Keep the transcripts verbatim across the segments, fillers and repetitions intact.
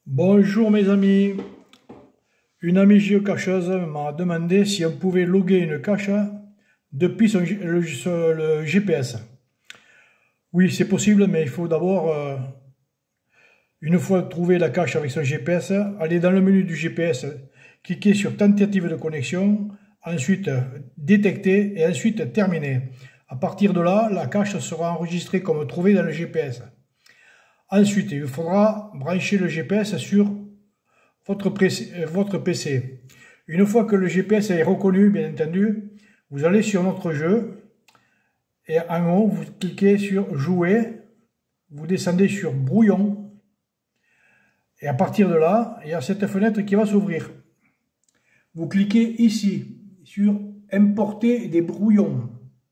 Bonjour mes amis, une amie géocacheuse m'a demandé si on pouvait loguer une cache depuis son, le, le G P S. Oui, c'est possible, mais il faut d'abord, euh, une fois trouvé la cache avec son G P S, aller dans le menu du G P S, cliquer sur tentative de connexion, ensuite détecter et ensuite terminer. À partir de là, la cache sera enregistrée comme trouvée dans le G P S. Ensuite, il faudra brancher le G P S sur votre P C. Une fois que le G P S est reconnu, bien entendu, vous allez sur notre jeu et en haut, vous cliquez sur Jouer, vous descendez sur Brouillon et à partir de là, il y a cette fenêtre qui va s'ouvrir. Vous cliquez ici sur Importer des brouillons.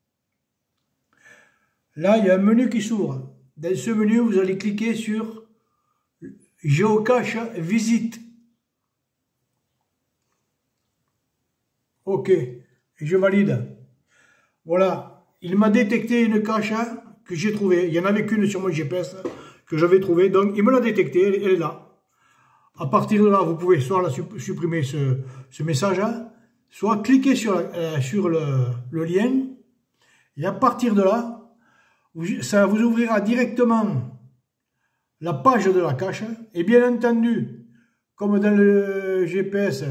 Là, il y a un menu qui s'ouvre. Dans ce menu, vous allez cliquer sur Géocache Visite. OK, et je valide. Voilà, il m'a détecté une cache que j'ai trouvée. Il n'y en avait qu'une sur mon G P S que j'avais trouvée, donc il me l'a détectée, elle, elle est là. À partir de là, vous pouvez soit la supprimer ce, ce message, soit cliquer sur, euh, sur le, le lien, et à partir de là, ça vous ouvrira directement la page de la cache. Et bien entendu, comme dans le G P S,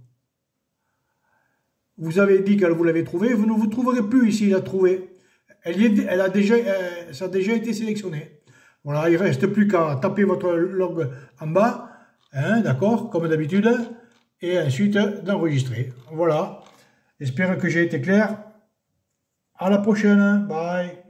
vous avez dit qu'elle vous l'avez trouvé, vous ne vous trouverez plus ici la trouver. Elle, y est, elle a déjà, euh, ça a déjà été sélectionné. Voilà, il ne reste plus qu'à taper votre log en bas, hein, d'accord, comme d'habitude, et ensuite d'enregistrer. Voilà, j'espère que j'ai été clair. À la prochaine, bye.